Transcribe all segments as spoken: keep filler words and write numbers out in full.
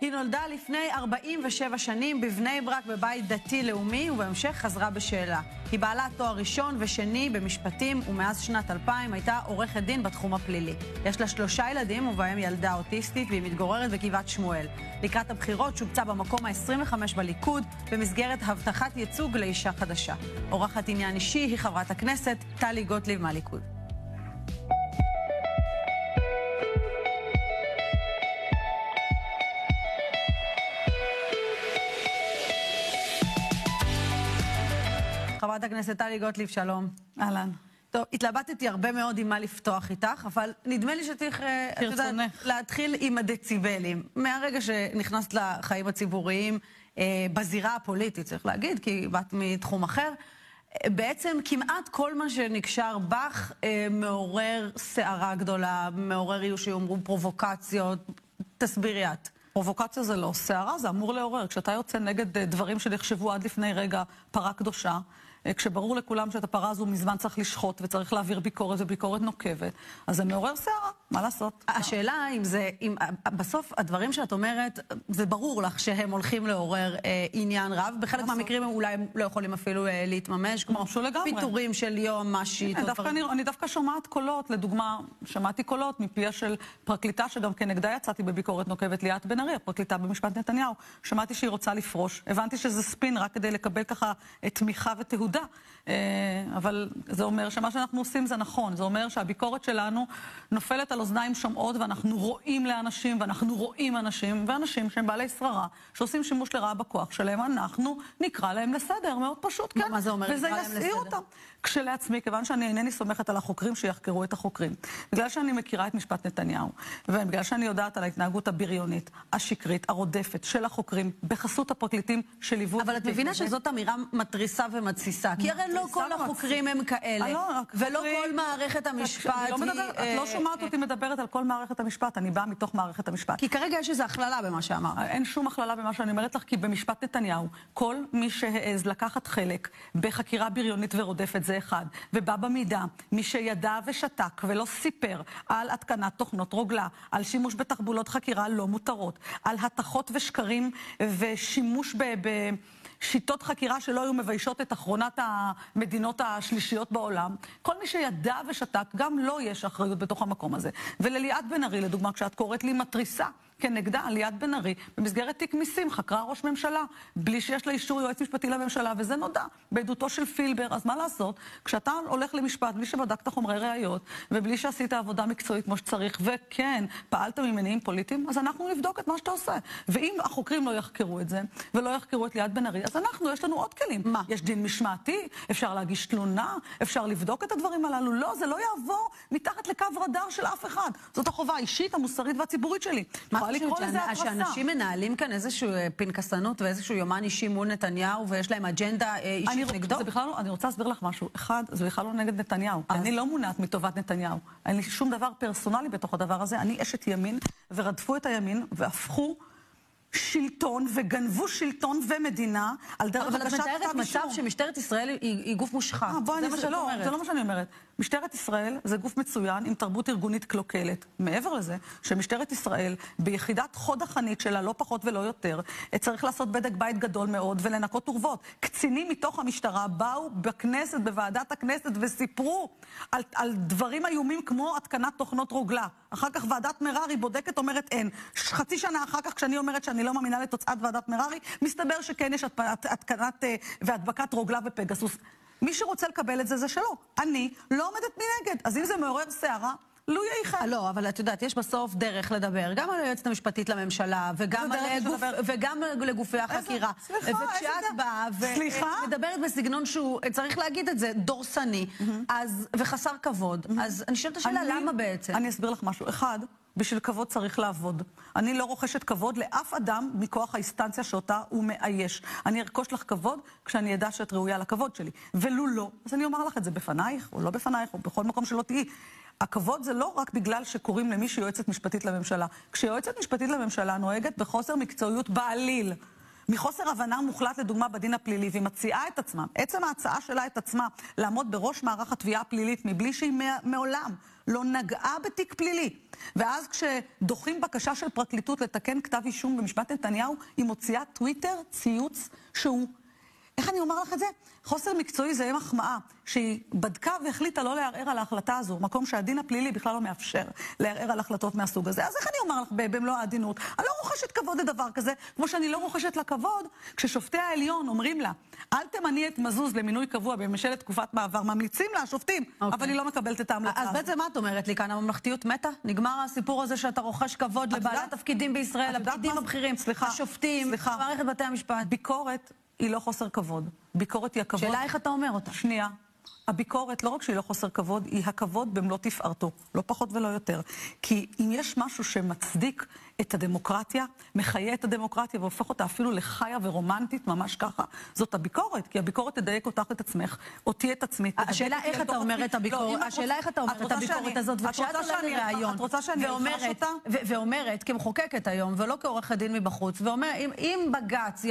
היא נולדה לפני ארבעים ושבע שנים בבני ברק בבית דתי-לאומי, ובהמשך חזרה בשאלה. היא בעלת תואר ראשון ושני במשפטים, ומאז שנת אלפיים הייתה עורכת דין בתחום הפלילי. יש לה שלושה ילדים, ובהם ילדה אוטיסטית, והיא מתגוררת בגבעת שמואל. לקראת הבחירות שובצה במקום ה-עשרים וחמש בליכוד, במסגרת הבטחת ייצוג לאישה חדשה. עורכת עניין אישי היא חברת הכנסת טלי גוטליב מהליכוד. חברת הכנסת טלי גוטליב, שלום. אהלן. טוב, התלבטתי הרבה מאוד עם מה לפתוח איתך, אבל נדמה לי שצריך להתחיל עם הדציבלים. מהרגע שנכנסת לחיים הציבוריים, בזירה הפוליטית, צריך להגיד, כי באת מתחום אחר, בעצם כמעט כל מה שנקשר בך מעורר שערה גדולה, מעורר יהיו שיאמרו פרובוקציות. תסבירי את. פרובוקציה זה לא שערה, זה אמור לעורר. כשאתה יוצא נגד דברים שנחשבו עד לפני רגע פרה קדושה, כשברור לכולם שאת הפרה הזו מזמן צריך לשחוט וצריך להעביר ביקורת וביקורת נוקבת, אז זה מעורר שערה, מה לעשות? השאלה אם זה, אם בסוף הדברים שאת אומרת, זה ברור לך שהם הולכים לעורר אה, עניין רב, בחלק מהמקרים הם אולי לא יכולים אפילו אה, להתממש, כמו פיטורים של יום משית. דווקא אני, אני דווקא שומעת קולות, לדוגמה, שמעתי קולות מפיה של פרקליטה שגם כנגדה יצאתי בביקורת נוקבת, ליאת בן ארי, הפרקליטה במשפט נתניהו. שמעתי שהיא רוצה לפרוש, הבנתי שזה ספין רק כדי לקבל ככה תמיכה ותהודה. אבל זה אומר שמה שאנחנו עושים זה נכון, זה אומר שהביקורת שלנו נופלת על אוזניים שומעות, ואנחנו רואים לאנשים, ואנחנו רואים אנשים, ואנשים שהם בעלי שררה, שעושים שימוש לרעה בכוח שלהם, אנחנו נקרא להם לסדר, מאוד פשוט, כן. מה זה אומר? וזה יסעיר אותם. כשלעצמי, כיוון שאני אינני סומכת על החוקרים שיחקרו את החוקרים, בגלל שאני מכירה את משפט נתניהו, ובגלל שאני יודעת על ההתנהגות הבריונית, השקרית, הרודפת של החוקרים, בחסות הפרקליטים שליוו... אבל את מבינה שזאת אמירה מטריסה ומתסיסה, כי הרי לא כל החוקרים הם כאלה, ולא כל מערכת המשפט... את לא שומעת אותי מדברת על כל מערכת המשפט, אני באה מתוך מערכת המשפט. כי כרגע יש איזו הכללה במה שאמרת. אין שום הכללה במה שאני אומרת לך, כי במשפט נתניהו, כל מי שהעז לקחת חלק בחקירה בריונית ורודפת זה אחד, ובא במידה, מי שידע ושתק ולא סיפר על התקנת תוכנות רוגלה, על שימוש בתחבולות חקירה לא מותרות, על התחות ושקרים ושימוש ב... ב שיטות חקירה שלא היו מביישות את אחרונת המדינות השלישיות בעולם. כל מי שידע ושתק, גם לא יש אחריות בתוך המקום הזה. ולליאת בן ארי, לדוגמה, כשאת קוראת לי מטריסה, כנגדה, ליאת בן ארי, במסגרת תיק מיסים, חקרה ראש ממשלה, בלי שיש לה אישור יועץ משפטי לממשלה, וזה נודע, בעדותו של פילבר. אז מה לעשות? כשאתה הולך למשפט, בלי שבדקת חומרי ראיות, ובלי שעשית עבודה מקצועית כמו שצריך, וכן, פעלת ממניעים פוליטיים, אז אנחנו נבדוק את מה שאתה עושה. ואם החוקרים לא יחקרו את זה, ולא יחקרו את ליאת בן ארי, אז אנחנו, יש לנו עוד כלים. מה? יש דין משמעתי, אפשר להגיש תלונה, אפשר לבדוק את הדברים הללו. לא, זה לא יעבור מתחת לקו רדאר של אף אחד. זאת החובה האישית, המוסרית והציבורית שלי. שאנשים מנהלים כאן איזשהו פנקסנות ואיזשהו יומן אישי מול נתניהו, ויש להם אג'נדה אישית נגדו? אני רוצה להסביר לך משהו. אחד, זה בכלל לא נגד נתניהו. אני לא מונעת מטובת נתניהו. אין לי שום דבר פרסונלי בתוך הדבר הזה. אני אשת ימין, ורדפו את הימין, והפכו שלטון וגנבו שלטון ומדינה על דרך אבל את מתארת מצב שמשטרת ישראל היא גוף מושחת. זה מה שאת אומרת. זה לא מה שאני אומרת. משטרת ישראל זה גוף מצוין עם תרבות ארגונית קלוקלת. מעבר לזה, שמשטרת ישראל ביחידת חוד החנית שלה, לא פחות ולא יותר, צריך לעשות בדק בית גדול מאוד ולנקות אורוות. קצינים מתוך המשטרה באו בכנסת, בוועדת הכנסת, וסיפרו על, על דברים איומים כמו התקנת תוכנות רוגלה. אחר כך ועדת מררי בודקת, אומרת אין. חצי שנה אחר כך, כשאני אומרת שאני לא מאמינה לתוצאת ועדת מררי, מסתבר שכן יש התקנת והדבקת רוגלה ופגסוס. מי שרוצה לקבל את זה זה שלא. אני לא עומדת מנגד. אז אם זה מעורר שערה, לו יחד. לא, אבל את יודעת, יש בסוף דרך לדבר, גם על היועצת המשפטית לממשלה, וגם, גוף, וגם לגופי החקירה. סליחה, וכשאת באה ומדברת בסגנון שהוא, צריך להגיד את זה, דורסני, אז, וחסר כבוד, אז אני שואלת השאלה, למה בעצם? אני אסביר לך משהו. אחד, בשביל כבוד צריך לעבוד. אני לא רוכשת כבוד לאף אדם מכוח האינסטנציה שאותה הוא מאייש. אני ארכוש לך כבוד כשאני אדע שאת ראויה לכבוד שלי. ולו לא, אז אני אומר לך את זה בפנייך, או לא בפנייך, או בכל מקום שלא תהי. הכבוד זה לא רק בגלל שקוראים למישהו יועצת משפטית לממשלה. כשיועצת משפטית לממשלה נוהגת בחוסר מקצועיות בעליל, מחוסר הבנה מוחלט לדוגמה בדין הפלילי, והיא מציעה את עצמה, עצם ההצעה שלה את עצמה, לעמוד בראש מערך התביעה הפלילית, מבלי שהיא מעולם לא נגעה בתיק פלילי. ואז כשדוחים בקשה של פרקליטות לתקן כתב אישום במשפט נתניהו, היא מוציאה טוויטר ציוץ שהוא, איך אני אומר לך את זה? חוסר מקצועי זה מחמאה, שהיא בדקה והחליטה לא לערער על ההחלטה הזו, מקום שהדין הפלילי בכלל לא מאפשר לערער על החלטות מהסוג הזה. אז איך אני אומר לך במלוא העדינות? אני לא רוכשת כבוד לדבר כזה, כמו שאני לא רוכשת לה כבוד, כששופטי העליון אומרים לה, אל תמני את מזוז למינוי קבוע בממשלת תקופת מעבר, ממליצים לה השופטים, okay. אבל היא לא מקבלת את ההמלצה. אז בעצם מה את אומרת לי כאן? הממלכתיות מתה? נגמר הסיפור הזה שאתה רוכש כבוד לבעלי התפקידים בישראל, הפקידים הבכירים, השופטים, מערכת בתי המשפט. ביקורת היא לא חוסר כבוד. ביקורת היא הכבוד. שאלה איך אתה אומר אותה? שנייה. הביקורת לא רק שהיא לא חוסר כבוד, היא הכבוד במלוא תפארתו. לא פחות ולא יותר. כי אם יש משהו שמצדיק את הדמוקרטיה, מחיה את הדמוקרטיה והופך אותה אפילו לחיה ורומנטית, ממש ככה, זאת הביקורת. כי הביקורת תדייק אותך את עצמך, אותי את עצמי. השאלה איך אתה אומר את הביקורת, השאלה איך אתה אומר את הביקורת הזאת, וכשאת עולה לראיון, ואומרת, כמחוקקת היום, ולא כעורכת דין מבחוץ, ואומרת, אם בג"ץ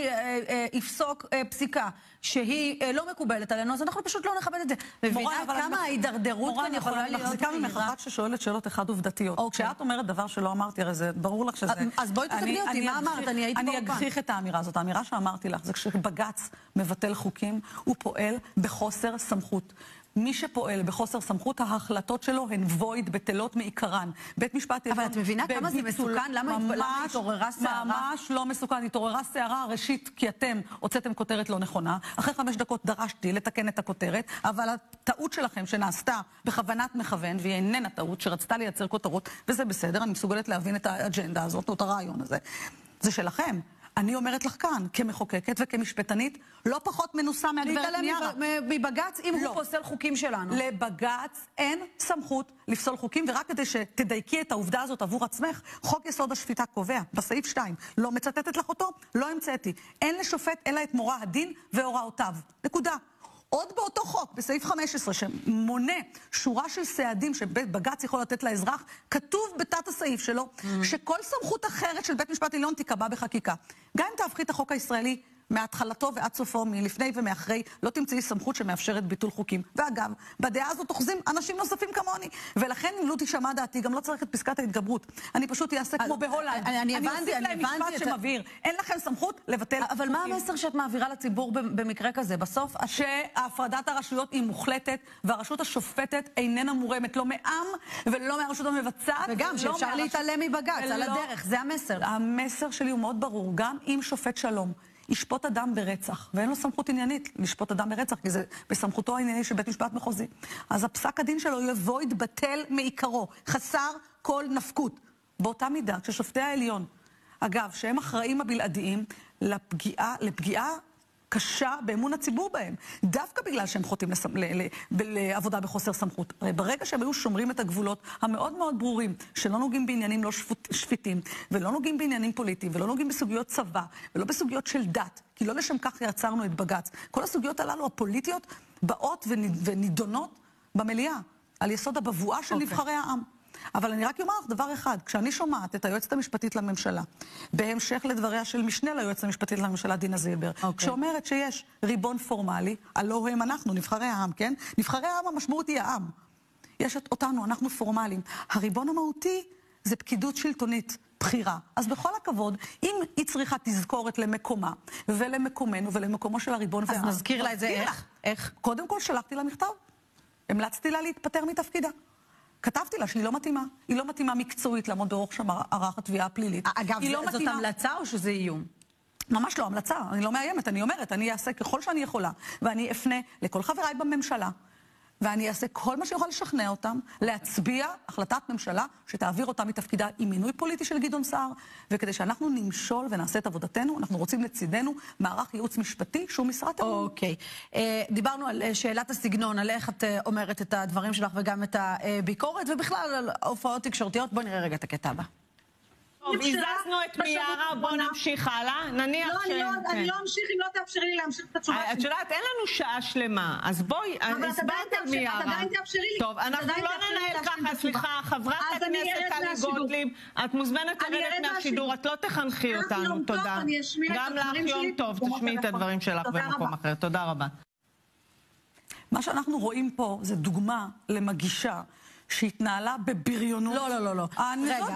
יפסוק פסיקה שהיא לא מקובלת עלינו, אז אנחנו פשוט לא נכבד את זה. מבינה כמה ההידרדרות כאן יכולה להיות? מחזיקה ממך רק ששואלת שאלות אחד עובדתיות. כשאת אומרת דבר שלא אמרתי, הרי זה ברור לך שזה... אז בואי תתקני אותי, מה אמרת? אני הייתי באופן. אני אגחיך את האמירה הזאת. האמירה שאמרתי לך זה כשבג"ץ מבטל חוקים, הוא פועל בחוסר סמכות. מי שפועל בחוסר סמכות, ההחלטות שלו הן וויד, בטלות מעיקרן. בית משפט... אבל את מבינה כמה זה מסוכן? למה התעוררה שערה? ממש לא מסוכן. התעוררה שערה ראשית, כי אתם הוצאתם כותרת לא נכונה. אחרי חמש דקות דרשתי לתקן את הכותרת, אבל הטעות שלכם שנעשתה בכוונת מכוון, והיא איננה טעות, שרצתה לייצר כותרות, וזה בסדר, אני מסוגלת להבין את האג'נדה הזאת, את הרעיון הזה. זה שלכם. אני אומרת לך כאן, כמחוקקת וכמשפטנית, לא פחות מנוסה מהגברת מיארה. מבג"ץ, אם הוא פוסל חוקים שלנו. לבג"ץ אין סמכות לפסול חוקים, ורק כדי שתדייקי את העובדה הזאת עבור עצמך, חוק יסוד השפיטה קובע, בסעיף שתיים, לא מצטטת לך אותו, לא המצאתי. אין לשופט אלא את מורא הדין והוראותיו. נקודה. עוד באותו חוק, בסעיף חמש עשרה, שמונה שורה של סעדים שבג"ץ יכול לתת לאזרח, כתוב בתת הסעיף שלו, שכל סמכות אחרת של בית משפט עליון תיקבע בחקיקה. גם אם תהפכי את החוק הישראלי מהתחלתו ועד סופו, מלפני ומאחרי, לא תמצאי סמכות שמאפשרת ביטול חוקים. ואגב, בדעה הזאת אוחזים אנשים נוספים כמוני. ולכן, אם לא תשמע דעתי, גם לא צריך את פסקת ההתגברות. אני פשוט אעשה כמו בהולנד. אני הבנתי, אני הבנתי. משפט שמבהיר. אין לכם סמכות לבטל חוקים. אבל מה המסר שאת מעבירה לציבור במקרה כזה? בסוף, שהפרדת הרשויות היא מוחלטת, והרשות השופטת איננה מורמת, לא מעם ולא מהרשות המבצעת. וגם שאפשר להתעלם מבג"ץ על הדרך. זה המסר. המסר שלי הוא מאוד ברור. גם אם שופט שלום ישפוט אדם ברצח, ואין לו סמכות עניינית לשפוט אדם ברצח, כי זה בסמכותו הענייני של בית משפט מחוזי. אז הפסק הדין שלו יבוא יתבטל מעיקרו, חסר כל נפקות. באותה מידה, כששופטי העליון, אגב, שהם אחראים הבלעדיים לפגיעה, לפגיעה קשה באמון הציבור בהם, דווקא בגלל שהם חוטאים לס... ל... ל... לעבודה בחוסר סמכות. הרי ברגע שהם היו שומרים את הגבולות המאוד מאוד ברורים, שלא נוגעים בעניינים לא שפוט... שפיטים, ולא נוגעים בעניינים פוליטיים, ולא נוגעים בסוגיות צבא, ולא בסוגיות של דת, כי לא לשם כך יצרנו את בג"ץ. כל הסוגיות הללו הפוליטיות באות ונידונות במליאה, על יסוד הבבואה של okay. נבחרי העם. אבל אני רק אומר לך דבר אחד, כשאני שומעת את היועצת המשפטית לממשלה, בהמשך לדבריה של משנה ליועצת המשפטית לממשלה דינה זילבר, okay. שאומרת שיש ריבון פורמלי, הלא הם אנחנו, נבחרי העם, כן? נבחרי העם המשמעות היא העם. יש את אותנו, אנחנו פורמליים. הריבון המהותי זה פקידות שלטונית, בחירה. אז בכל הכבוד, אם היא צריכה תזכורת למקומה, ולמקומנו ולמקומו של הריבון והעם. אז נזכיר לה את זה איך? איך? קודם כל שלחתי לה מכתב. המלצתי לה להתפטר מתפקידה. כתבתי לה שהיא לא מתאימה. היא לא מתאימה מקצועית לעמוד בראש מערך התביעה הפלילית. אגב, זאת המלצה או שזה איום? ממש לא המלצה, אני לא מאיימת, אני אומרת, אני אעשה ככל שאני יכולה, ואני אפנה לכל חבריי בממשלה, ואני אעשה כל מה שיכול לשכנע אותם, להצביע החלטת ממשלה שתעביר אותה מתפקידה עם מינוי פוליטי של גדעון סער, וכדי שאנחנו נמשול ונעשה את עבודתנו, אנחנו רוצים לצידנו מערך ייעוץ משפטי שהוא משרת אמון. אוקיי. דיברנו על שאלת הסגנון, על איך את אומרת את הדברים שלך וגם את הביקורת, ובכלל על הופעות תקשורתיות. בואי נראה רגע את הקטע הבא. טוב, הזזנו את מיארה, בוא נמשיך הלאה. נניח ש... לא, אני לא אמשיך אם לא תאפשרי לי להמשיך את התשובה שלי. את יודעת, אין לנו שעה שלמה, אז בואי, הסברת על מיארה. את עדיין תאפשרי לי. טוב, אנחנו לא ננהל ככה, סליחה, חברת הכנסת טלי גוטליב, את מוזמנת לרדת מהשידור, את לא תחנכי אותנו, תודה. גם לך יום טוב, תשמיעי את הדברים שלך במקום אחר. תודה רבה. מה שאנחנו רואים פה זה דוגמה למגישה שהתנהלה בבריונות. לא, לא, לא, לא. רגע.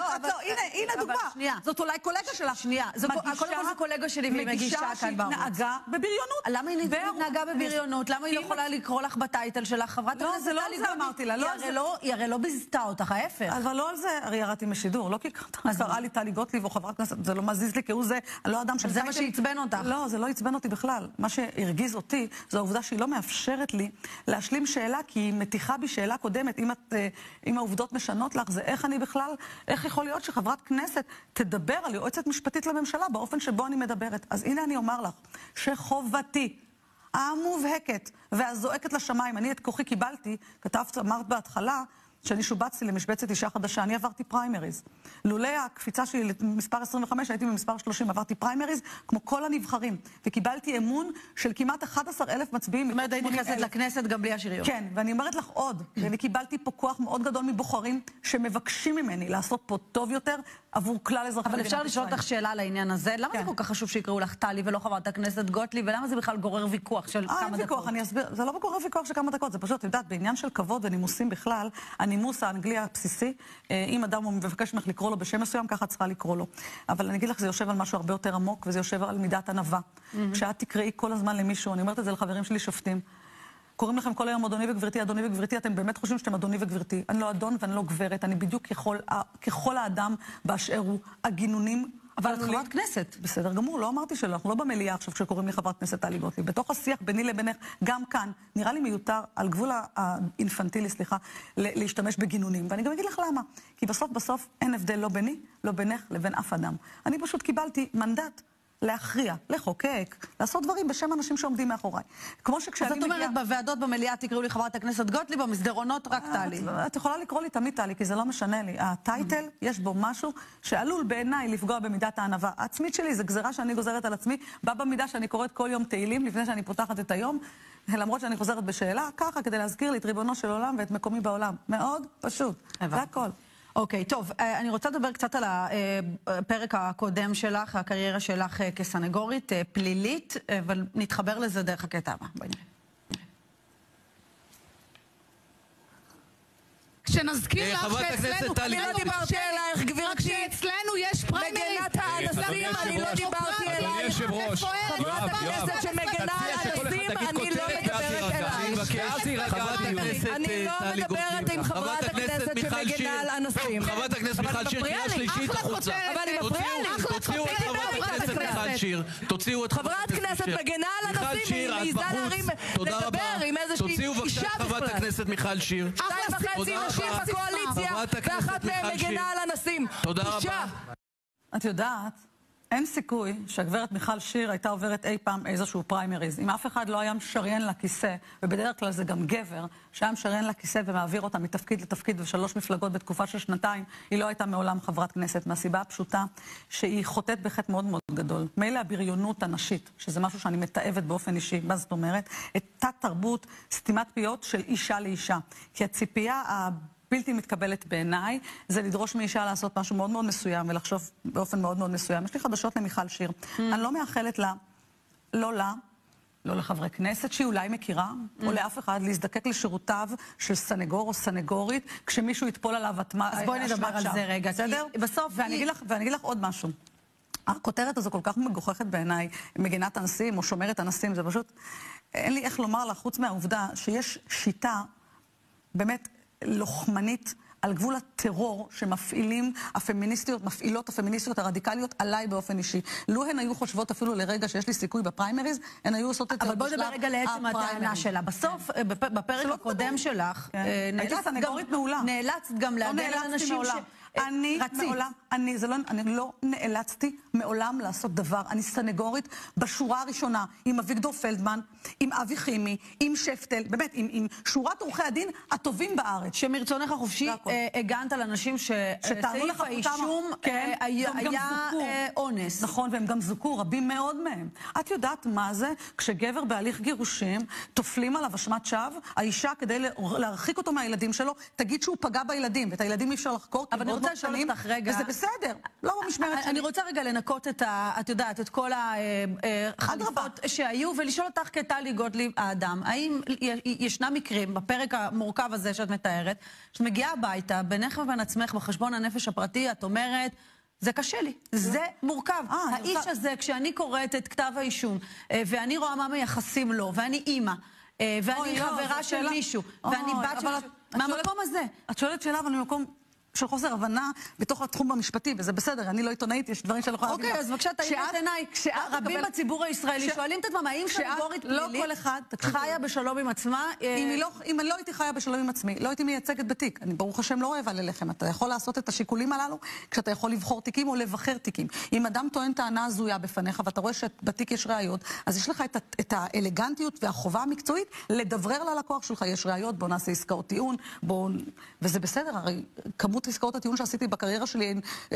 הנה דוגמה. זאת אולי קולגה שלה. שנייה. קודם כל זה קולגה שלי והיא מגישה כאן בערוץ. מגישה שהתנהגה בבריונות. למה היא התנהגה בבריונות? למה היא לא יכולה לקרוא לך בטייטל שלך? חברת לא, זה לא על זה אמרתי לה. היא הרי לא ביזתה אותך, ההפך. אבל לא על זה, הרי ירדתי משידור. לא כי קראה לי טלי גוטליב או חברת כנסת, זה לא מזיז לי, כי הוא זה, לא אדם של זה מה שעצבן אותך. לא, זה לא עצבן אותי בכלל. מה שהרגיז אותי, זו העובדה שהיא לא מאפשרת לי להשלים שאלה, כי היא מתיחה בי שאלה קודמת. אם את, אם העובדות משנות לך, זה איך אני בכלל, איך יכול להיות שחברת כנסת תדבר על יועצת משפטית לממשלה באופן שבו אני מדברת. אז הנה אני אומר לך, שחובתי המובהקת והזועקת לשמיים, אני את כוחי קיבלתי, כתבת, אמרת בהתחלה, שאני שובצתי למשבצת אישה חדשה, אני עברתי פריימריז. לולא הקפיצה שלי למספר עשרים וחמש, הייתי במספר שלושים, עברתי פריימריז כמו כל הנבחרים, וקיבלתי אמון של כמעט אחד עשר אלף מצביעים. זאת אומרת, הייתי נכנסת לכנסת גם בלי השריון. כן, ואני אומרת לך עוד, ואני קיבלתי פה כוח מאוד גדול מבוחרים שמבקשים ממני לעשות פה טוב יותר עבור כלל אזרחי מדינת ישראל. אבל אפשר לשאול אותך שאלה על העניין הזה, למה זה כל כך חשוב שיקראו לך טלי ולא חברת הכנסת גוטליב, ולמה זה בכלל גורר ויכוח של כמה דקות? אני אסביר, זה לא גורר ויכוח של כמה דקות, זה פשוט, יודעת, בעניין של כבוד ונימוסים בכלל, הנימוס האנגלי הבסיסי, אם אדם הוא מבקש ממך לקרוא לו בשם מסוים, ככה צריכה לקרוא לו. אבל אני אגיד לך, זה יושב על משהו הרבה יותר עמוק, וזה יושב על מידת ענווה. כשאת תקראי כל הזמן למישהו, אני אומרת את זה לחברים שלי שופטים, קוראים לכם כל היום אדוני וגברתי, אדוני וגברתי, אתם באמת חושבים שאתם אדוני וגברתי. אני לא אדון ואני לא גברת, אני בדיוק ככל, ככל האדם באשר הוא הגינונים. אבל את חברת כנסת. בסדר גמור, לא אמרתי שלא, אנחנו לא במליאה עכשיו כשקוראים לי חברת כנסת טלי גוטליב. בתוך השיח ביני לבינך, גם כאן, נראה לי מיותר, על גבול האינפנטילי, סליחה, להשתמש בגינונים. ואני גם אגיד לך למה. כי בסוף בסוף אין הבדל לא ביני, לא בינך, לבין אף אדם. אני פשוט קיבלתי מנדט להכריע, לחוקק, לעשות דברים בשם אנשים שעומדים מאחוריי. כמו שכשאני מגיעה... זאת אומרת, בוועדות במליאה תקראו לי חברת הכנסת גוטליב, במסדרונות רק טלי. את יכולה לקרוא לי תמיד טלי, כי זה לא משנה לי. הטייטל, יש בו משהו שעלול בעיניי לפגוע במידת הענווה העצמית שלי, זה גזרה שאני גוזרת על עצמי, בא במידה שאני קוראת כל יום תהילים לפני שאני פותחת את היום, למרות שאני חוזרת בשאלה, ככה כדי להזכיר לי את ריבונו של עולם ואת מקומי בעולם. מאוד פשוט. זה הכל. אוקיי, טוב, אני רוצה לדבר קצת על הפרק הקודם שלך, הקריירה שלך כסנגורית פלילית, אבל נתחבר לזה דרך הקטע הבא. בואי נראה. כשנזכיר לך שאצלנו, אני לא דיברתי אלייך, גברתי, שאצלנו יש פריימריז, מגנת האנסים, אני לא דיברתי אלייך, חברת הכנסת שמגנה על אנסים, אני לא מדברת אלייך, אני לא מדברת עם חברת הכנסת שמגנה על אנסים. חברת הכנסת מיכל שיר, קריאה שלישית החוצה. אבל היא מפריעה לי, תוציאו את חברת הכנסת מיכל שיר, תוציאו את חברת הכנסת מגנה על אנסים, היא מעיזה להרים, לדבר עם איזושהי אישה בכלל. חברת הכנסת מיכל שיר. שתיים וחצי נשים בקואליציה, ואחת מהם מגנה על אנסים. תודה רבה. את יודעת, אין סיכוי שהגברת מיכל שיר הייתה עוברת אי פעם איזשהו פריימריז. אם אף אחד לא היה משריין לכיסא, ובדרך כלל זה גם גבר, שהיה משריין לכיסא ומעביר אותה מתפקיד לתפקיד ושלוש מפלגות בתקופה של שנתיים, היא לא הייתה מעולם חברת כנסת, מהסיבה הפשוטה שהיא חוטאת בחטא מאוד מאוד גדול. מילא הבריונות הנשית, שזה משהו שאני מתאבת באופן אישי, מה זאת אומרת? את תת תרבות סתימת פיות של אישה לאישה. כי הציפייה בלתי מתקבלת בעיניי, זה לדרוש מאישה לעשות משהו מאוד מאוד מסוים ולחשוב באופן מאוד מאוד מסוים. יש לי חדשות למיכל שיר. Mm. אני לא מאחלת לה, לא לה, לא לחברי כנסת שהיא אולי מכירה, mm. או לאף אחד, להזדקק לשירותיו של סנגור או סנגורית, כשמישהו יתפול עליו אשמת שווא. אז בואי נדבר על זה רגע. בסדר? בסוף... ואני אגיד לך, ואני אגיד לך עוד משהו. הכותרת הזו כל כך מגוחכת בעיניי, מגנת אנסים או שומרת אנסים, זה פשוט... אין לי איך לומר לה, חוץ מהעובדה שיש שיטה, באמת, לוחמנית על גבול הטרור שמפעילים הפמיניסטיות, מפעילות הפמיניסטיות הרדיקליות עליי באופן אישי. לו הן היו חושבות אפילו לרגע שיש לי סיכוי בפריימריז, הן היו עושות את זה בשלב הפריימריז. אבל בוא נדבר רגע לעצם הטענה שלה. בסוף, בפרק הקודם שלך, הייתה סנגורית מעולה. נאלצת גם להגן על אנשים אני רצית. מעולם, אני, זה לא, אני לא נאלצתי מעולם לעשות דבר. אני סנגורית בשורה הראשונה עם אביגדור פלדמן, עם אבי חימי, עם שפטל, באמת, עם, עם שורת עורכי הדין הטובים בארץ. שמרצונך החופשי הגנת על אנשים שסעיף האישום היה אונס. נכון, והם גם זוכו, רבים מאוד מהם. את יודעת מה זה? כשגבר בהליך גירושים, תופלים עליו אשמת שווא, האישה כדי להרחיק אותו מהילדים שלו, תגיד שהוא פגע בילדים, ואת הילדים אי אפשר לחקור, אבל אני רוצה לשאול אותך רגע. וזה בסדר, לא במשמרת שלי. אני רוצה רגע לנקות את ה... את יודעת, את כל החליפות שהיו, ולשאול אותך כטלי גוטליב האדם, האם ישנם מקרים בפרק המורכב הזה שאת מתארת, שאת מגיעה הביתה, בינך ובין עצמך, בחשבון הנפש הפרטי, את אומרת, זה קשה לי, זה מורכב. האיש הזה, כשאני קוראת את כתב האישום, ואני רואה מה מייחסים לו, ואני אימא, ואני חברה של מישהו, ואני בת של... מהמקום הזה. את שואלת שאלה, אבל ממקום של חוסר הבנה בתוך התחום המשפטי, וזה בסדר, אני לא עיתונאית, יש דברים שאני לא יכולה להבין. אוקיי, אז בבקשה תאיר את עיניי. רבים בציבור הישראלי שואלים את עצמם, האם סנגורית פלילית חיה בשלום עם עצמה? אם אני לא הייתי חיה בשלום עם עצמי, לא הייתי מייצגת בתיק. אני ברוך השם לא רעבה ללחם. אתה יכול לעשות את השיקולים הללו כשאתה יכול לבחור תיקים או לבחר תיקים. אם אדם טוען טענה הזויה בפניך ואתה רואה שבתיק יש ראיות, אז יש לך את האלגנטיות והחובה המקצועית לדברר ללקוח שלך. יש ראיות, בוא נעשה עסקאות טיעון, וזה בסדר, הרי כמות עסקאות הטיעון שעשיתי בקריירה שלי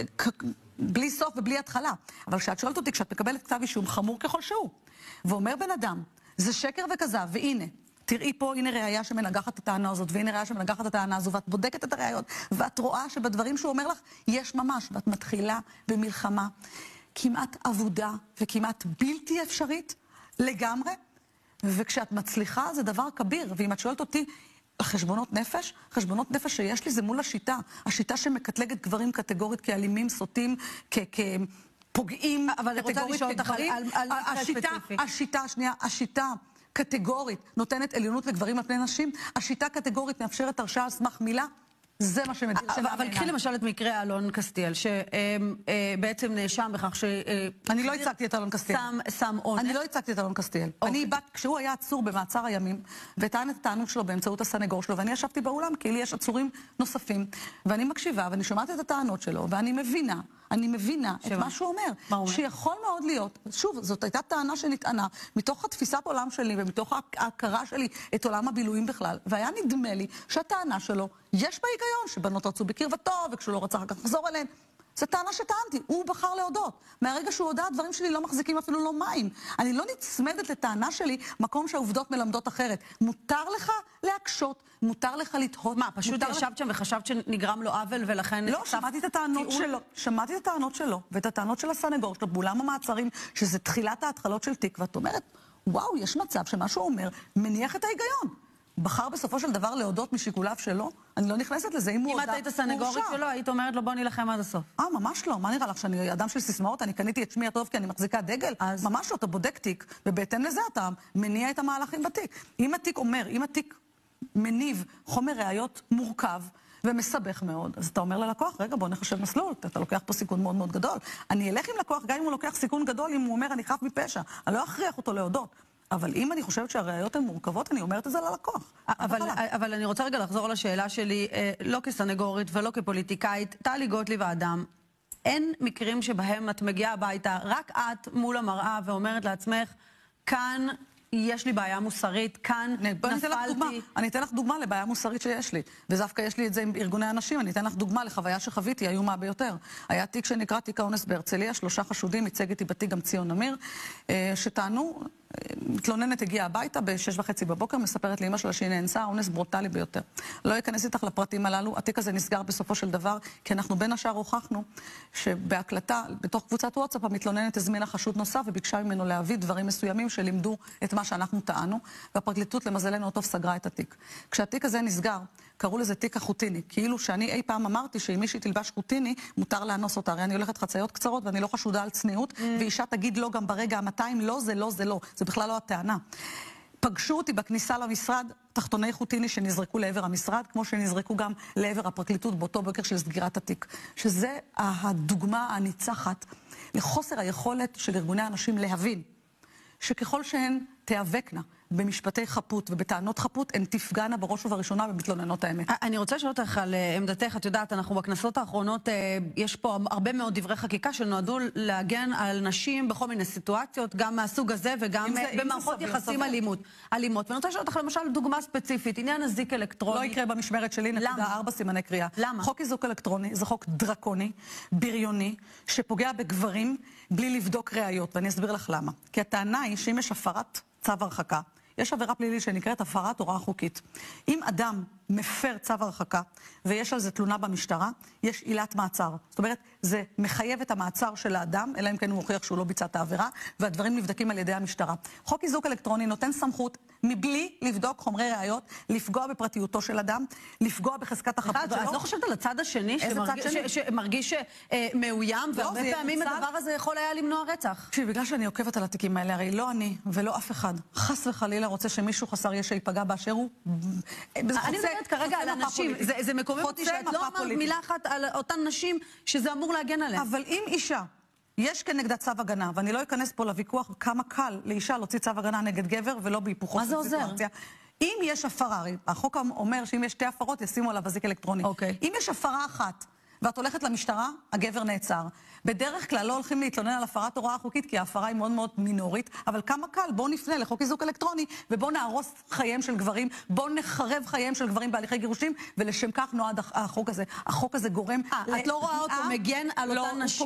בלי סוף ובלי התחלה. אבל כשאת שואלת אותי, כשאת מקבלת כתב אישום חמור ככל שהוא, ואומר בן אדם, זה שקר וכזב, והנה, תראי פה, הנה ראייה שמנגחת את הטענה הזאת, והנה ראייה שמנגחת את הטענה הזו, ואת בודקת את הראיות, ואת רואה שבדברים שהוא אומר לך, יש ממש, ואת מתחילה במלחמה כמעט עבודה וכמעט בלתי אפשרית לגמרי, וכשאת מצליחה זה דבר כביר, ואם את שואלת אותי, חשבונות נפש, חשבונות נפש שיש לי זה מול השיטה, השיטה שמקטלגת גברים קטגורית כאלימים, סוטים, כפוגעים, אבל אני רוצה לשאול אותך על מקרה ספציפי. השיטה, שנייה, השיטה קטגורית נותנת עליונות לגברים על פני נשים, השיטה קטגורית מאפשרת הרשעה על סמך מילה, זה מה שמדיר שלה בעיניי. אבל קחי למשל את מקרה אלון קסטיאל, שבעצם נאשם בכך ש... אני לא הצגתי את אלון קסטיאל. שם אונס. אני לא הצגתי את אלון קסטיאל. אני בת, כשהוא היה עצור במעצר הימים, וטען את הטענות שלו באמצעות הסנגור שלו, ואני ישבתי באולם, כי לי יש עצורים נוספים, ואני מקשיבה, ואני שומעת את הטענות שלו, ואני מבינה, אני מבינה את מה שהוא אומר, שיכול מאוד להיות, שוב, זאת הייתה טענה שנטענה, מתוך התפיסת עולם שלי, ומתוך ההכרה שלי את עולם הבילויים בכלל, והיה נדמה לי שהטענה שלו, יש בה היגיון שבנות רצו בקרבתו, וכשהוא לא רצה אחר כך לחזור אליהן. זו טענה שטענתי, הוא בחר להודות. מהרגע שהוא הודע, הדברים שלי לא מחזיקים אפילו לא מים. אני לא נצמדת לטענה שלי, מקום שהעובדות מלמדות אחרת. מותר לך להקשות, מותר לך לתהות. מה, פשוט ישבת שם וחשבת שנגרם לו עוול ולכן... לא, שמעתי את הטענות שלו, שמעתי את הטענות שלו, ואת הטענות של הסנגור שלו, באולם המעצרים, שזה תחילת ההתחלות של תיק, ואת אומרת, וואו, יש מצב שמה שהוא אומר מניח את ההיגיון. בחר בסופו של דבר להודות משיקוליו שלו, אני לא נכנסת לזה, אם הוא הודע, אם את היית סנגורית שלו, היית אומרת לו בוא נלחם עד הסוף. אה, ממש לא, מה נראה לך, שאני אדם של סיסמאות, אני קניתי את שמי הטוב כי אני מחזיקה דגל? אז... ממש לא, אתה בודק תיק, ובהתאם לזה אתה מניע את המהלכים בתיק. אם התיק אומר, אם התיק מניב חומר ראיות מורכב, ומסבך מאוד, אז אתה אומר ללקוח, רגע, בוא נחשב מסלול, אתה לוקח פה סיכון מאוד מאוד גדול. אני אלך עם לקוח, גם אם הוא לוקח סיכון גדול, אם הוא אומר, אני חף מפשע, אני לא אכריח אותו להודות. אבל אם אני חושבת שהראיות הן מורכבות, אני אומרת את זה ללקוח. אבל, אבל אני רוצה רגע לחזור לשאלה שלי, לא כסנגורית ולא כפוליטיקאית, טלי גוטליב האדם, אין מקרים שבהם את מגיעה הביתה, רק את מול המראה ואומרת לעצמך, כאן יש לי בעיה מוסרית, כאן נפלתי. אני אתן לך דוגמה לבעיה מוסרית שיש לי, ודווקא יש לי את זה עם ארגוני אנשים, אני אתן לך דוגמה לחוויה שחוויתי, איומה ביותר. היה תיק שנקרא תיק האונס בהרצליה, שלושה חשודים, ייצג איתי בתיק גם ציון אמיר, שטענו, מתלוננת הגיעה הביתה בשש וחצי בבוקר, מספרת לאמא שלה שהיא נאנסה, אונס ברוטלי ביותר. לא אכנס איתך לפרטים הללו, התיק הזה נסגר בסופו של דבר, כי אנחנו בין השאר הוכחנו שבהקלטה, בתוך קבוצת וואטסאפ, המתלוננת הזמינה חשוד נוסף וביקשה ממנו להביא דברים מסוימים שלימדו את מה שאנחנו טענו, והפרקליטות למזלנו הטוב סגרה את התיק. כשהתיק הזה נסגר, קראו לזה תיק החוטיני, כאילו שאני אי פעם אמרתי שאם מישהי תלבש חוטיני, מותר לאנוס אותה. הרי אני הולכת חציות קצרות ואני לא חשודה על צניעות, mm. ואישה תגיד לא גם ברגע ה-מאתיים, לא זה לא זה לא. זה בכלל לא הטענה. פגשו אותי בכניסה למשרד, תחתוני חוטיני שנזרקו לעבר המשרד, כמו שנזרקו גם לעבר הפרקליטות באותו בוקר של סגירת התיק. שזה הדוגמה הניצחת לחוסר היכולת של ארגוני האנשים להבין, שככל שהן תיאבקנה במשפטי חפות ובטענות חפות, הן תפגענה בראש ובראשונה במתלוננות האמת. אני רוצה לשאול אותך על עמדתך. את יודעת, אנחנו בכנסות האחרונות, יש פה הרבה מאוד דברי חקיקה שנועדו להגן על נשים בכל מיני סיטואציות, גם מהסוג הזה וגם במערכות יחסים אלימות. אלימות. ואני רוצה לשאול אותך למשל דוגמה ספציפית, עניין אזיק אלקטרוני. לא יקרה במשמרת שלי, נקודה ארבע סימני קריאה. למה? חוק איזוק אלקטרוני זה חוק דרקוני, בריוני, שפוגע בגברים בלי לבדוק ראיות, ואני אסביר לך למה. כי הטענה היא שאם יש הפרת צו הרחקה, יש עבירה פלילית שנקראת הפרת הוראה חוקית. אם אדם מפר צו הרחקה ויש על זה תלונה במשטרה, יש עילת מעצר. זאת אומרת, זה מחייב את המעצר של האדם, אלא אם כן הוא מוכיח שהוא לא ביצע את העבירה, והדברים נבדקים על ידי המשטרה. חוק איזוק אלקטרוני נותן סמכות מבלי לבדוק חומרי ראיות, לפגוע בפרטיותו של אדם, לפגוע בחזקת החפות שלו. אז לא חושבת על הצד השני שמרגיש מאוים, והרבה פעמים הדבר הזה יכול היה למנוע רצח. בגלל שאני עוקבת על התיקים האלה, הרי לא אני ולא אף אחד, חס וחלילה רוצה שמישהו חסר ישע ייפגע באשר הוא. אני מדברת כרגע על אנשים, זה מקומם אותי שאת לא אמרת מילה אחת על אותן נשים שזה אמור להגן עליהן. אבל אם אישה יש כנגדה צו הגנה, ואני לא אכנס פה לוויכוח כמה קל לאישה להוציא צו הגנה נגד גבר ולא בהיפוכו של סיטואציה. אם יש הפרה, החוק אומר שאם יש שתי הפרות ישימו עליו אזיק אלקטרוני. אם יש הפרה אחת ואת הולכת למשטרה, הגבר נעצר. בדרך כלל לא הולכים להתלונן על הפרת הוראה חוקית, כי ההפרה היא מאוד מאוד מינורית, אבל כמה קל, בואו נפנה לחוק איזוק אלקטרוני, ובואו נהרוס חייהם של גברים, בואו נחרב חייהם של גברים בהליכי גירושים, ולשם כך נועד החוק הזה. החוק הזה גורם... את לא רואה אותו מגן על אותן נשים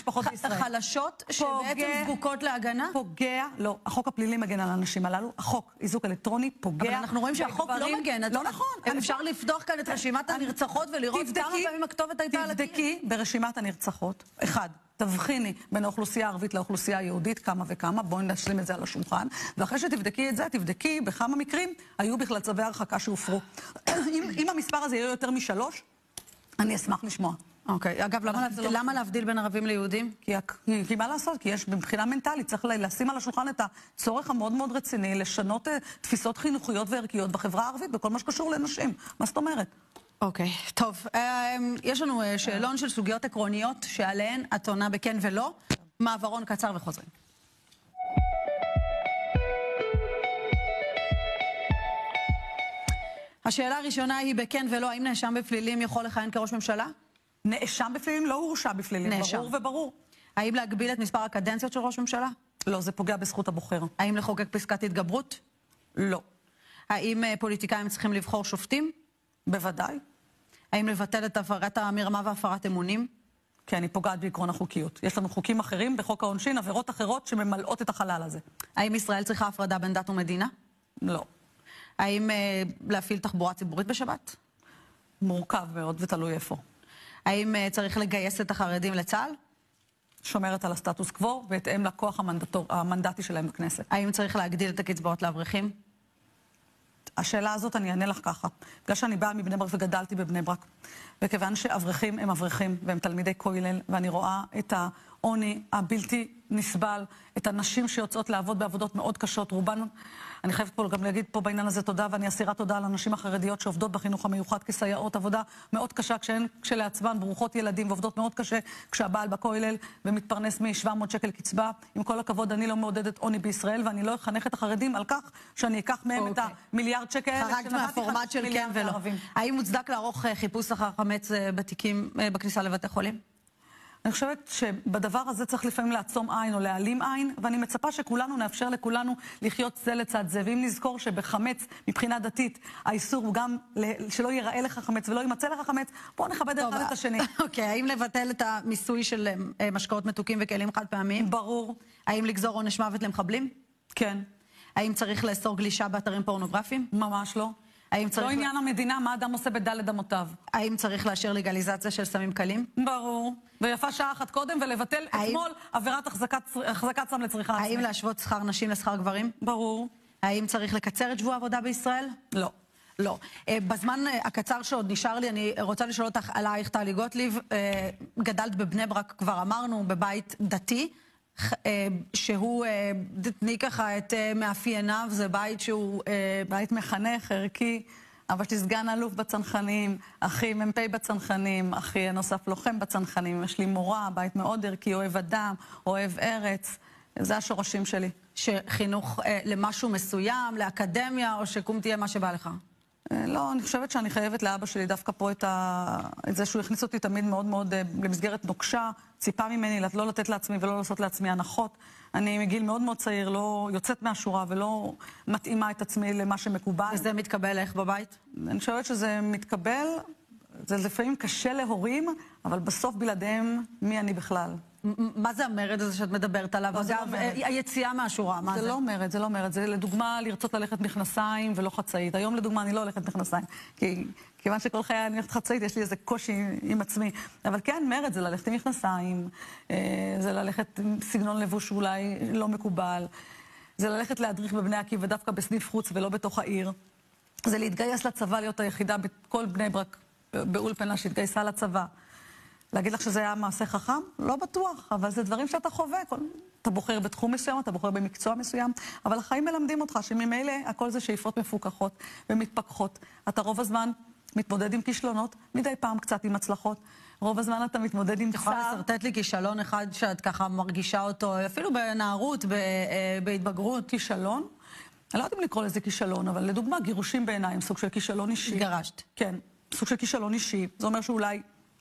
חלשות, שבעצם זקוקות להגנה? פוגע, לא. החוק הפלילי מגן על הנשים הללו, החוק איזוק אלקטרוני פוגע... אבל אנחנו רואים שהחוק לא מגן. לא נכון. אפשר לפתוח כאן את רשימת הנרצחות ולראות כמה פעמים הכתובת הייתה על הקיר. תבדקי ברשימת הנרצחות. אחד, תבחיני בין האוכלוסייה הערבית לאוכלוסייה היהודית כמה וכמה, בואי נשלים את זה על השולחן, ואחרי שתבדקי את זה, תבדקי בכמה מקרים היו בכלל צווי הרחקה שהופרו. אם, אם המספר הזה יהיה יותר משלוש, אני אשמח לשמוע. אוקיי, אגב, למה, למה להבדיל בין ערבים ליהודים? כי, כי מה לעשות? כי יש מבחינה מנטלית, צריך לשים על השולחן את הצורך המאוד מאוד רציני, לשנות תפיסות חינוכיות וערכיות בחברה הערבית, בכל מה שקשור לנשים. מה זאת אומרת? אוקיי, טוב. יש לנו שאלון של סוגיות עקרוניות שעליהן את עונה בכן ולא. מעברון קצר וחוזרים. השאלה הראשונה היא בכן ולא, האם נאשם בפלילים יכול לכהן כראש ממשלה? נאשם בפלילים לא הורשע בפלילים, נאשם. ברור וברור. האם להגביל את מספר הקדנציות של ראש ממשלה? לא, זה פוגע בזכות הבוחר. האם לחוקק פסקת התגברות? לא. האם פוליטיקאים צריכים לבחור שופטים? בוודאי. האם לבטל את הפרת המרמה והפרת אמונים? כן, היא פוגעת בעקרון החוקיות. יש לנו חוקים אחרים בחוק העונשין, עבירות אחרות שממלאות את החלל הזה. האם ישראל צריכה הפרדה בין דת ומדינה? לא. האם אה, להפעיל תחבורה ציבורית בשבת? מורכב מאוד ותלוי איפה. האם אה, צריך לגייס את החרדים לצה"ל? שומרת על הסטטוס קוו והתאם לכוח המנדטור, המנדטי שלהם בכנסת. האם צריך להגדיל את הקצבאות לאברכים? השאלה הזאת אני אענה לך ככה. בגלל שאני באה מבני ברק וגדלתי בבני ברק, וכיוון שאברכים הם אברכים והם תלמידי כולל, ואני רואה את העוני הבלתי נסבל, את הנשים שיוצאות לעבוד בעבודות מאוד קשות, רובן, אני חייבת פה גם להגיד פה בעניין הזה תודה, ואני אסירה תודה על הנשים החרדיות שעובדות בחינוך המיוחד כסייעות, עבודה מאוד קשה כשהן כשלעצמן ברוכות ילדים ועובדות מאוד קשה כשהבעל בכולל ומתפרנס מ-שבע מאות שקל קצבה. עם כל הכבוד, אני לא מעודדת עוני בישראל, ואני לא אחנך את החרדים על כך שאני אקח מהם את המיליארד שקל. חרגת מהפורמט של כן ולא. האם מוצדק לערוך חיפוש אחר חמץ בתיקים בכניסה לבתי חולים? אני חושבת שבדבר הזה צריך לפעמים לעצום עין או להעלים עין, ואני מצפה שכולנו נאפשר לכולנו לחיות זה לצד זה. ואם נזכור שבחמץ, מבחינה דתית, האיסור הוא גם שלא ייראה לך חמץ ולא יימצא לך חמץ, בואו נכבד אחד את השני. אוקיי, האם לבטל את המיסוי של משקאות מתוקים וכלים חד פעמיים? ברור. האם לגזור עונש מוות למחבלים? כן. האם צריך לאסור גלישה באתרים פורנוגרפיים? ממש לא. לא עניין המדינה, מה אדם עושה בדלת אמותיו. האם צריך לאשר לגליזציה של סמים קלים? ברור. ויפה שעה אחת קודם ולבטל אתמול עבירת החזקת סם לצריכה עצמית. האם להשוות שכר נשים לשכר גברים? ברור. האם צריך לקצר את שבוע העבודה בישראל? לא. לא. בזמן הקצר שעוד נשאר לי, אני רוצה לשאול אותך עלייך, טלי גוטליב. גדלת בבני ברק, כבר אמרנו, בבית דתי. שהוא, תתני ככה את מאפייניו, זה בית שהוא בית מחנך, ערכי. אבא שלי סגן אלוף בצנחנים, אחי מ"פ בצנחנים, אחי נוסף לוחם בצנחנים, יש לי מורה, בית מאוד ערכי, אוהב אדם, אוהב ארץ, זה השורשים שלי. שחינוך אה, למשהו מסוים, לאקדמיה, או שקום תהיה מה שבא לך? אה, לא, אני חושבת שאני חייבת לאבא שלי דווקא פה את, ה... את זה שהוא הכניס אותי תמיד מאוד מאוד אה, למסגרת נוקשה, ציפה ממני לא לתת לעצמי ולא לעשות לעצמי הנחות. אני מגיל מאוד מאוד צעיר לא יוצאת מהשורה ולא מתאימה את עצמי למה שמקובל. וזה מתקבל איך בבית? אני חושבת שזה מתקבל, זה לפעמים קשה להורים, אבל בסוף בלעדיהם מי אני בכלל. מה זה המרד הזה שאת מדברת עליו? אגב, היציאה מהשורה, מה זה? זה לא מרד, זה לא מרד. זה לדוגמה לרצות ללכת מכנסיים ולא חצאית. היום לדוגמה אני לא הולכת מכנסיים, כי כיוון שכל חיי אני הולכת חצאית, יש לי איזה קושי עם עצמי. אבל כן, מרד זה ללכת עם מכנסיים, זה ללכת עם סגנון לבוש שאולי לא מקובל, זה ללכת להדריך בבני עקיבא ודווקא בסניף חוץ ולא בתוך העיר. זה להתגייס לצבא, להיות היחידה בכל בני ברק באולפנה שהתגייסה לצבא. להגיד לך שזה היה מעשה חכם? לא בטוח, אבל זה דברים שאתה חווה. אתה בוחר בתחום מסוים, אתה בוחר במקצוע מסוים, אבל החיים מלמדים אותך שממילא הכל זה שאיפות מפוקחות ומתפקחות. אתה רוב הזמן מתמודד עם כישלונות, מדי פעם קצת עם הצלחות. רוב הזמן אתה מתמודד עם צער. אתה יכולה לסרטט לי כישלון אחד שאת ככה מרגישה אותו, אפילו בנערות, בהתבגרות? כישלון? אני לא יודעת אם לקרוא לזה כישלון, אבל לדוגמה, גירושים בעיניים, סוג של כישלון אישי. התגרשת. כן, סוג של כישלון אישי. זה אומר שאולי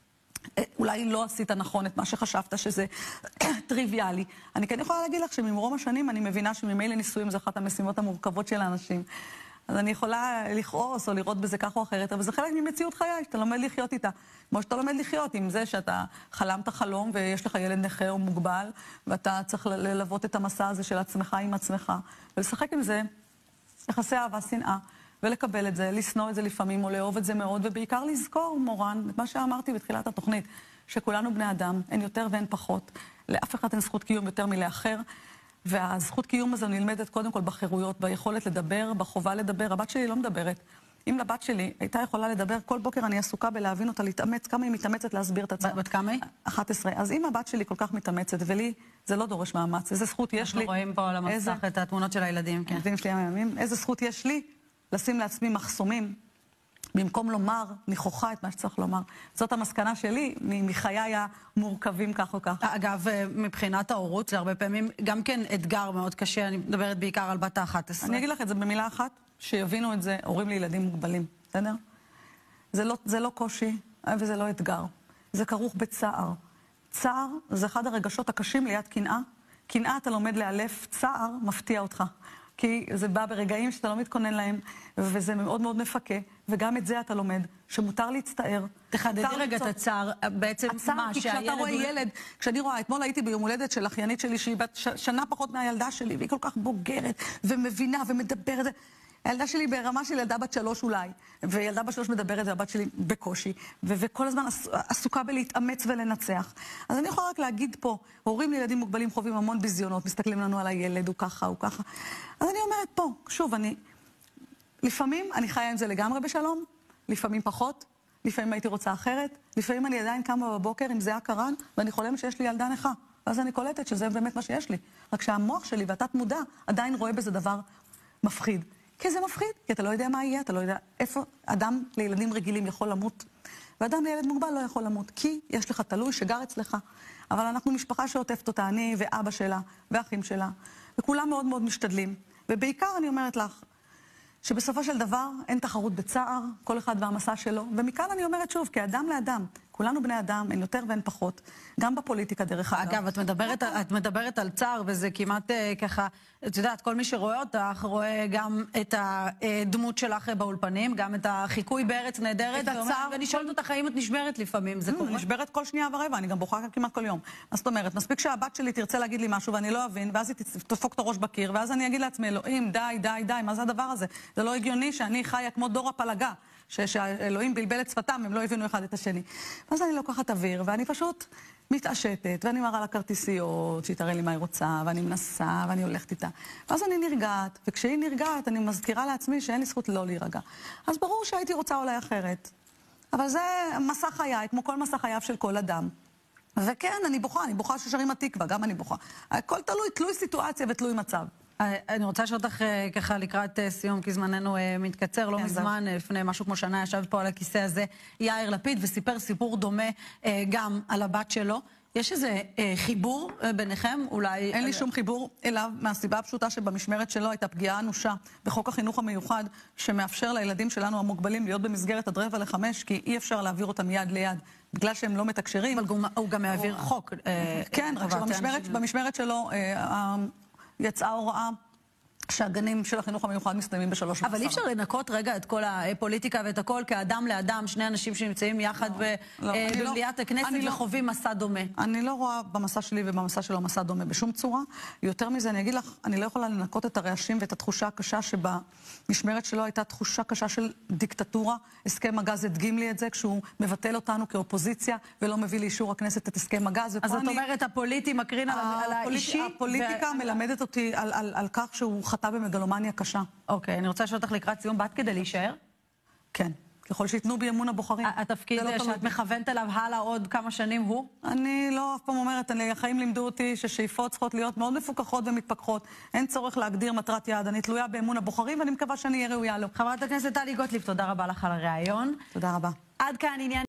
אולי לא עשית נכון את מה שחשבת שזה טריוויאלי. אני כן יכולה להגיד לך שממרום השנים אני מבינה שממילא נישואים זה אחת המשימות המורכבות של האנשים. אז אני יכולה לכעוס או לראות בזה כך או אחרת, אבל זה חלק ממציאות חיי, שאתה לומד לחיות איתה. כמו שאתה לומד לחיות עם זה שאתה חלמת חלום ויש לך ילד נכה או מוגבל, ואתה צריך ללוות את המסע הזה של עצמך עם עצמך, ולשחק עם זה יחסי אהבה, שנאה. ולקבל את זה, לסנוע את זה לפעמים, או לאהוב את זה מאוד, ובעיקר לזכור, מורן, את מה שאמרתי בתחילת התוכנית, שכולנו בני אדם, אין יותר ואין פחות, לאף אחד אין זכות קיום יותר מלאחר, והזכות קיום הזו נלמדת קודם כל בחירויות, ביכולת לדבר, בחובה לדבר. הבת שלי לא מדברת. אם לבת שלי הייתה יכולה לדבר, כל בוקר אני עסוקה בלהבין אותה, להתאמץ, כמה היא מתאמצת להסביר את עצמה. בת כמה היא? אחת עשרה. אז אם הבת שלי כל כך מתאמצת, ולי זה לא דורש מאמץ, איזה זכות יש לי? אנחנו רואים פה על המסך את התמונות של הילדים, כן. הילדים שלי המאמים. איזה זכות יש לי לשים לעצמי מחסומים, במקום לומר, נכוחה את מה שצריך לומר. זאת המסקנה שלי מחיי המורכבים כך או כך. אגב, מבחינת ההורות, זה הרבה פעמים גם כן אתגר מאוד קשה, אני מדברת בעיקר על בת ה-אחת עשרה. אני אגיד לך את זה במילה אחת, שיבינו את זה הורים לילדים מוגבלים, בסדר? זה לא, זה לא קושי וזה לא אתגר. זה כרוך בצער. צער זה אחד הרגשות הקשים ליד קנאה. קנאה אתה לומד לאלף, צער מפתיע אותך. כי זה בא ברגעים שאתה לא מתכונן להם, וזה מאוד מאוד מפקה, וגם את זה אתה לומד, שמותר להצטער. תחדדי רגע את הצער, בעצם מה, כי כשאתה רואה ילד, כשאני רואה, אתמול הייתי ביום הולדת של אחיינית שלי, שהיא בת שנה פחות מהילדה שלי, והיא כל כך בוגרת, ומבינה, ומדברת. הילדה שלי ברמה של ילדה בת שלוש אולי, וילדה בת שלוש מדברת, והבת שלי בקושי, וכל הזמן עסוקה בלהתאמץ ולנצח. אז אני יכולה רק להגיד פה, הורים לילדים מוגבלים חווים המון ביזיונות, מסתכלים לנו על הילד, הוא ככה, הוא ככה. אז אני אומרת פה, שוב, אני, לפעמים אני חיה עם זה לגמרי בשלום, לפעמים פחות, לפעמים הייתי רוצה אחרת, לפעמים אני עדיין קמה בבוקר עם זיעה קרן, ואני חולמת שיש לי ילדה נכה. ואז אני קולטת שזה באמת מה שיש לי. רק שהמוח שלי והתת מודע עדיין רואה בזה דבר מפחיד. כי זה מפחיד, כי אתה לא יודע מה יהיה, אתה לא יודע איפה אדם לילדים רגילים יכול למות, ואדם לילד מוגבל לא יכול למות, כי יש לך תלוי שגר אצלך. אבל אנחנו משפחה שעוטפת אותה, אני ואבא שלה, ואחים שלה, וכולם מאוד מאוד משתדלים. ובעיקר אני אומרת לך, שבסופו של דבר אין תחרות בצער, כל אחד והמסע שלו, ומכאן אני אומרת שוב, כאדם לאדם, כולנו בני אדם, אין יותר ואין פחות, גם בפוליטיקה דרך אגב. אגב, את מדברת, את מדברת על צער, וזה כמעט ככה, את יודעת, כל מי שרואה אותך, רואה גם את הדמות שלך באולפנים, גם את החיקוי בארץ נהדרת, ואני שואלת אותך, האם את נשברת לפעמים, זה קורה? נשברת כל שנייה ורבע, אני גם בוכה כמעט כל יום. אז זאת אומרת, מספיק שהבת שלי תרצה להגיד לי משהו, ואני לא אבין, ואז היא תדפוק את הראש בקיר, ואז אני אגיד לעצמי, אלוהים, די, די, די, מה זה הדבר הזה? זה לא הגיוני שאני חיה כמו דור הפלגה, שאלוהים בלבל את שפתם, הם לא הבינו אחד את השני. ואז אני לוקחת אוויר, ואני פשוט מתעשתת, ואני מראה לה כרטיסיות, שהיא תראה לי מה היא רוצה, ואני מנסה, ואני הולכת איתה. ואז אני נרגעת, וכשהיא נרגעת, אני מזכירה לעצמי שאין לי זכות לא להירגע. אז ברור שהייתי רוצה אולי אחרת. אבל זה מסע חיי, כמו כל מסע חייו של כל אדם. וכן, אני בוכה, אני בוכה ששרים התקווה, גם אני בוכה. הכל תלוי, תלוי סיטואציה ותלוי מצב. אני רוצה לשאול אותך ככה לקראת סיום, כי זמננו מתקצר. לא מזמן, לפני משהו כמו שנה, ישב פה על הכיסא הזה יאיר לפיד, וסיפר סיפור דומה גם על הבת שלו. יש איזה אה, חיבור אה, ביניכם? אולי... אין לי שום חיבור אליו, מהסיבה הפשוטה שבמשמרת שלו הייתה פגיעה אנושה בחוק החינוך המיוחד, שמאפשר לילדים שלנו המוגבלים להיות במסגרת עד רבע לחמש, כי אי אפשר להעביר אותם יד ליד, בגלל שהם לא מתקשרים. אבל הוא גם מעביר חוק. אה, כן, רק שבמשמרת שלו אה, יצאה הוראה שהגנים של החינוך המיוחד מסתיימים בשלוש וחצי. אבל אי אפשר לנקות רגע את כל הפוליטיקה ואת הכל כאדם לאדם, שני אנשים שנמצאים יחד במליאת הכנסת וחווים מסע דומה. אני לא רואה במסע שלי ובמסע שלו מסע דומה בשום צורה. יותר מזה, אני אגיד לך, אני לא יכולה לנקות את הרעשים ואת התחושה הקשה שבמשמרת שלו הייתה תחושה קשה של דיקטטורה. הסכם הגז הדגים לי את זה כשהוא מבטל אותנו כאופוזיציה ולא מביא לאישור הכנסת את הסכם הגז. אז את אומרת, הפוליטי מקרין על האישי? הפוליטיקה מלמדת אותי על כך שהוא חטא במגלומניה קשה. אוקיי, אני רוצה לשאול אותך לקראת סיום, בת כדי להישאר? כן, ככל שיתנו בי אמון הבוחרים. התפקיד שאת מכוונת אליו הלאה עוד כמה שנים הוא? אני לא אף פעם אומרת, החיים לימדו אותי ששאיפות צריכות להיות מאוד מפוקחות ומתפקחות. אין צורך להגדיר מטרת יעד. אני תלויה באמון הבוחרים ואני מקווה שאני אהיה ראויה לו. חברת הכנסת טלי גוטליב, תודה רבה לך על הראיון. תודה רבה. עד כאן עניין